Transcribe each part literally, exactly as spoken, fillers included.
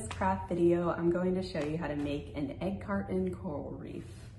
this craft video, I'm going to show you how to make an egg carton coral reef.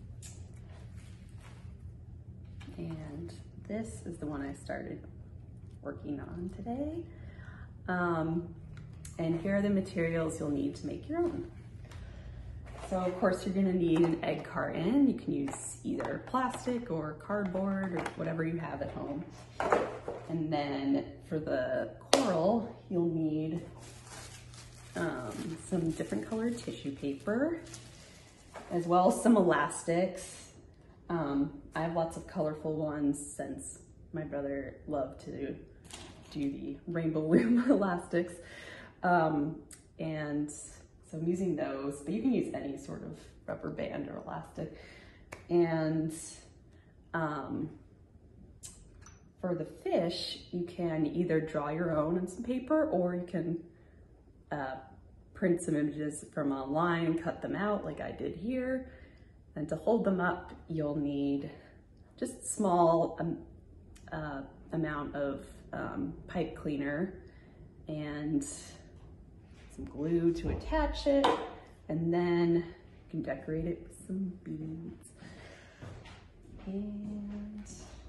And this is the one I started working on today. Um, and here are the materials you'll need to make your own. So of course you're gonna need an egg carton. You can use either plastic or cardboard or whatever you have at home. And then for the coral, you'll need um, some different colored tissue paper, as well as some elastics. Um, I have lots of colorful ones since my brother loved to do the rainbow loom elastics. Um, and so I'm using those, but you can use any sort of rubber band or elastic. And um, for the fish, you can either draw your own on some paper, or you can uh, print some images from online and cut them out like I did here. And to hold them up, you'll need just small um, uh, amount of um, pipe cleaner and some glue to attach it, and then you can decorate it with some beads. And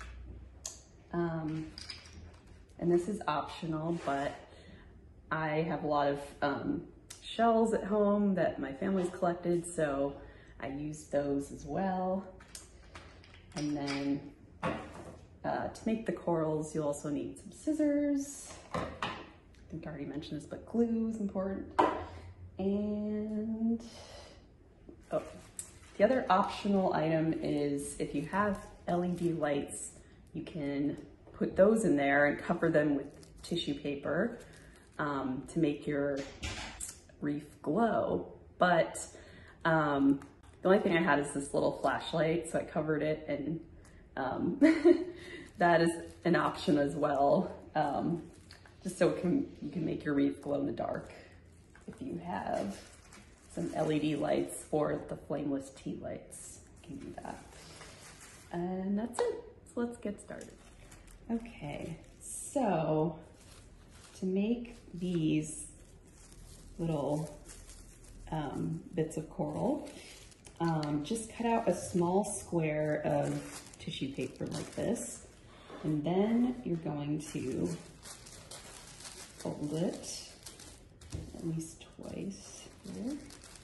um, and this is optional, but I have a lot of um, shells at home that my family's collected, so I used those as well. And then uh, to make the corals, you'll also need some scissors. I think I already mentioned this, but glue is important. And oh, the other optional item is if you have L E D lights, you can put those in there and cover them with tissue paper um, to make your reef glow. But um, the only thing I had is this little flashlight, so I covered it, and um, that is an option as well. Um, just so it can, you can make your reef glow in the dark if you have some L E D lights or the flameless tea lights. You can do that. And that's it. So let's get started. Okay, so to make these little um, bits of coral, um, just cut out a small square of tissue paper like this, and then you're going to fold it at least twice here.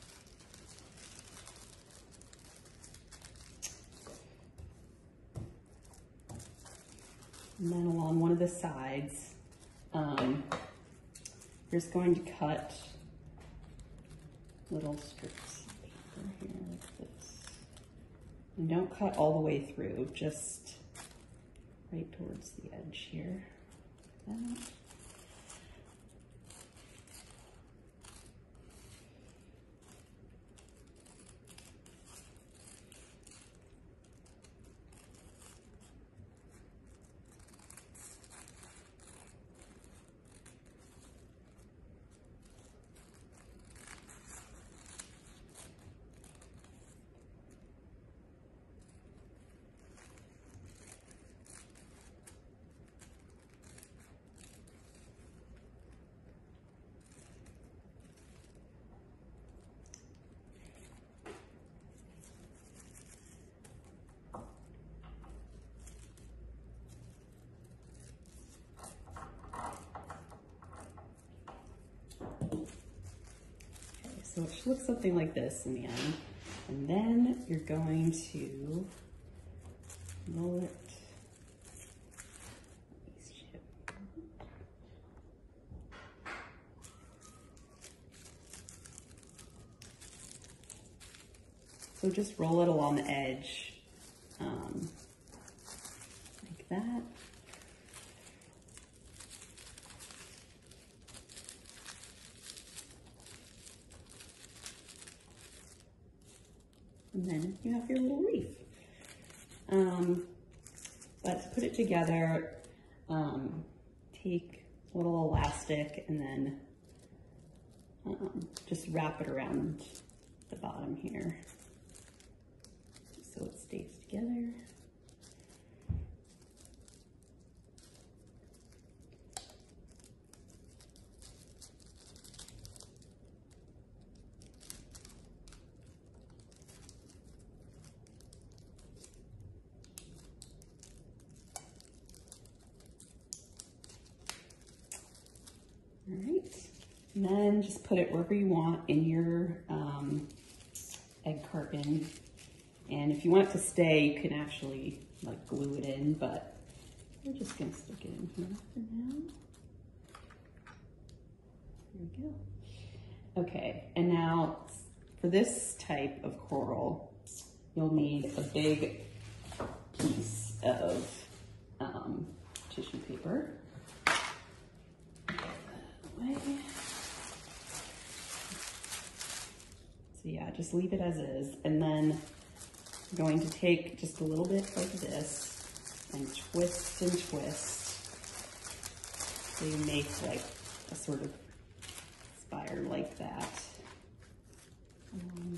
And then along one of the sides, um, you're just going to cut little strips of paper here like this. And don't cut all the way through, just right towards the edge here. Like that. So it should look something like this in the end. And then you're going to roll it. So just roll it along the edge, um, like that. And then you have your little reef. Um, but to put it together, um, take a little elastic and then um, just wrap it around the bottom here, just so it stays together. All right, and then just put it wherever you want in your um, egg carton. And if you want it to stay, you can actually like glue it in, but we're just gonna stick it in here for now. There we go. Okay, and now for this type of coral, you'll need a big piece of um, tissue paper. Away. So yeah, just leave it as is, and then I'm going to take just a little bit like this and twist and twist so you make like a sort of spire like that. Um,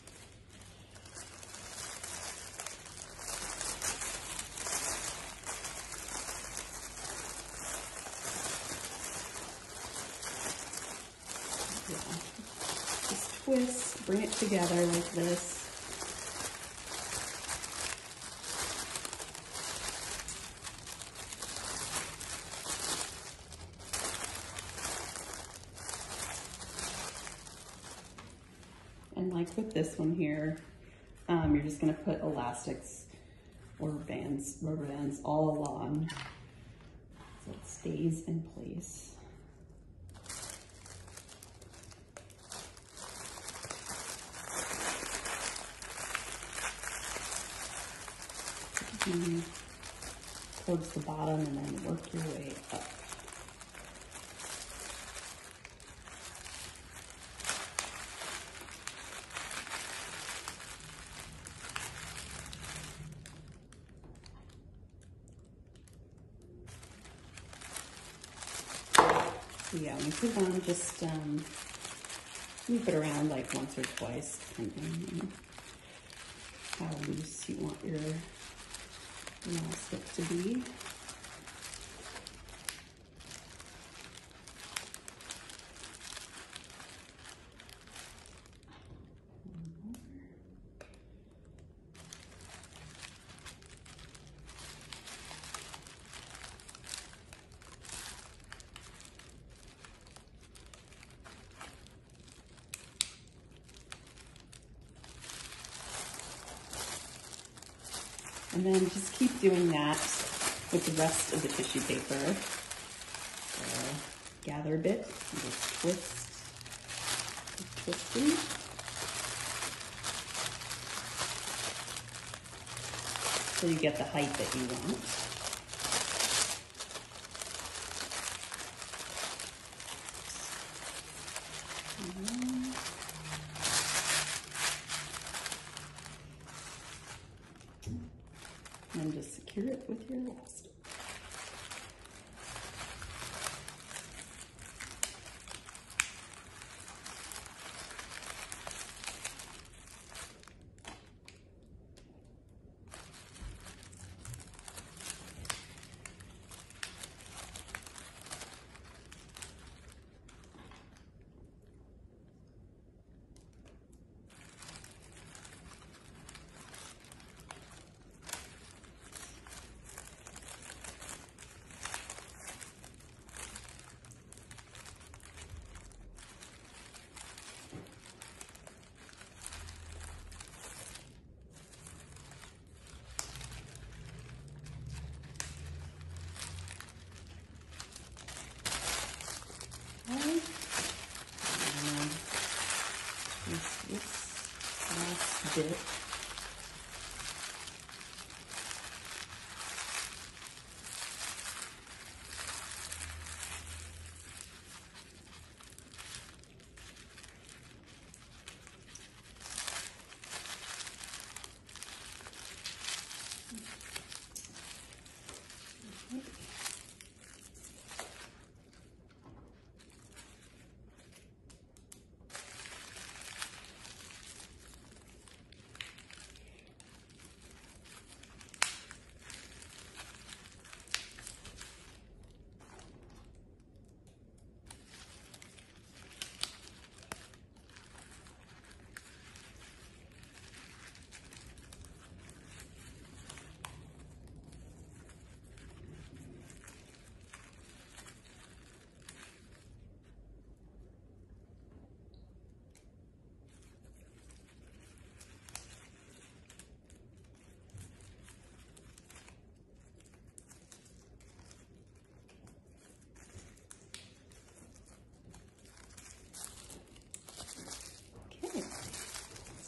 yeah. Just twist, bring it together like this. And like with this one here, um, you're just gonna put elastics or bands, rubber bands all along so it stays in place. And towards the bottom and then work your way up. So yeah, when you put it on, just um, move it around like once or twice, depending on how loose you want your elastic to be. And then just keep doing that with the rest of the tissue paper. So gather a bit and just twist, keep twisting. So you get the height that you want. And just secure it with your elastic. This last bit.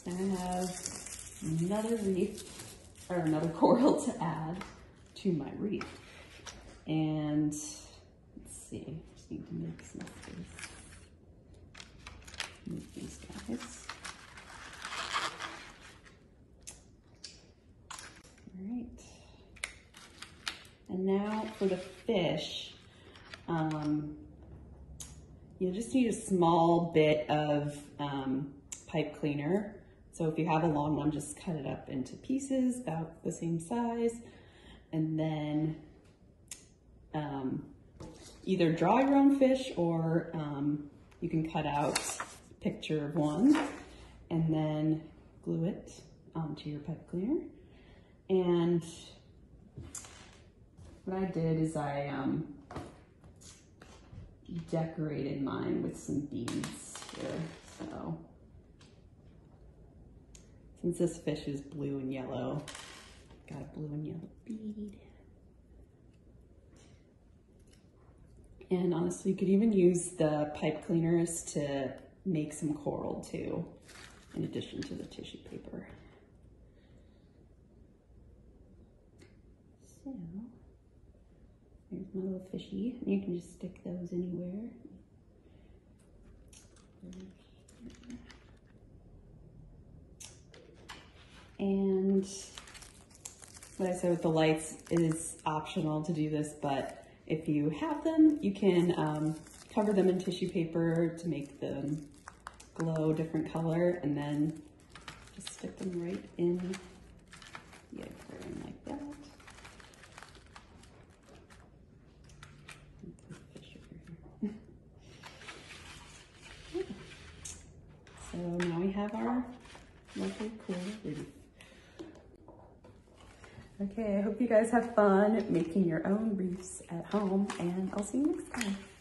I have another reef, or another coral to add to my reef. And let's see, just need to make some space. Move these guys. All right. And now for the fish, um, you'll just need a small bit of um, pipe cleaner. So if you have a long one, just cut it up into pieces about the same size, and then um, either draw your own fish, or um, you can cut out a picture of one and then glue it onto your pipe cleaner. And what I did is I um, decorated mine with some beads here. So since this fish is blue and yellow, got a blue and yellow bead. And honestly, you could even use the pipe cleaners to make some coral too, in addition to the tissue paper. So, here's my little fishy. You can just stick those anywhere. And what I said with the lights, it is optional to do this, but if you have them, you can um, cover them in tissue paper to make them glow a different color, and then just stick them right in the aquarium like that. So now we have our lovely coral reef. Okay, I hope you guys have fun making your own reefs at home, and I'll see you next time.